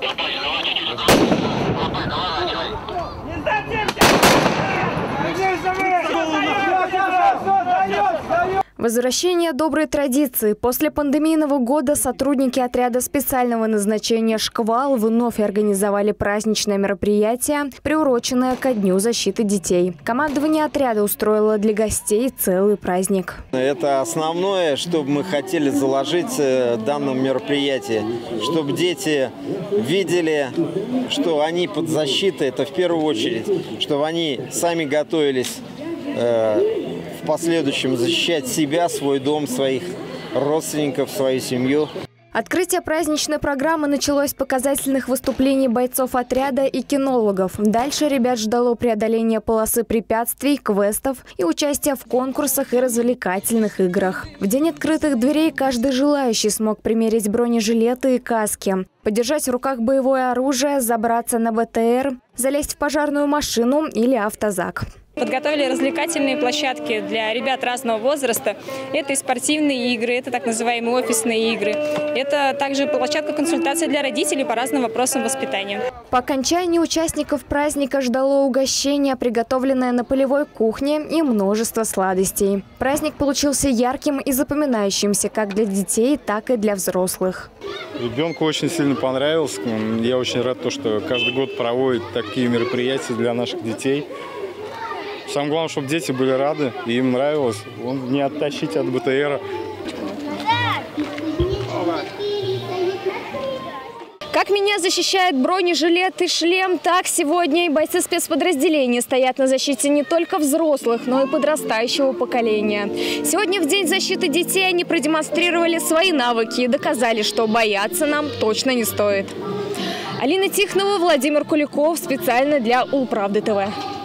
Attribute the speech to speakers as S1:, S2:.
S1: Возвращение доброй традиции. После пандемийного года сотрудники отряда специального назначения «Шквал» вновь организовали праздничное мероприятие, приуроченное ко Дню защиты детей. Командование отряда устроило для гостей целый праздник.
S2: Это основное, что мы хотели заложить в данном мероприятии. Чтобы дети видели, что они под защитой, это в первую очередь. Чтобы они сами готовились в последующем защищать себя, свой дом, своих родственников, свою семью.
S1: Открытие праздничной программы началось с показательных выступлений бойцов отряда и кинологов. Дальше ребят ждало преодоление полосы препятствий, квестов и участие в конкурсах и развлекательных играх. В день открытых дверей каждый желающий смог примерить бронежилеты и каски, подержать в руках боевое оружие, забраться на БТР, залезть в пожарную машину или автозак.
S3: Подготовили развлекательные площадки для ребят разного возраста. Это и спортивные игры, это так называемые офисные игры. Это также площадка консультаций для родителей по разным вопросам воспитания.
S1: По окончании участников праздника ждало угощение, приготовленное на полевой кухне, и множество сладостей. Праздник получился ярким и запоминающимся как для детей, так и для взрослых.
S4: Ребенку очень сильно понравилось. Я очень рад, что каждый год проводят такие мероприятия для наших детей. Самое главное, чтобы дети были рады, и им нравилось. Не оттащить от БТРа.
S1: Как меня защищает бронежилет и шлем, так сегодня и бойцы спецподразделения стоят на защите не только взрослых, но и подрастающего поколения. Сегодня в День защиты детей они продемонстрировали свои навыки и доказали, что бояться нам точно не стоит. Алина Тихонова, Владимир Куликов. Специально для Улправды ТВ.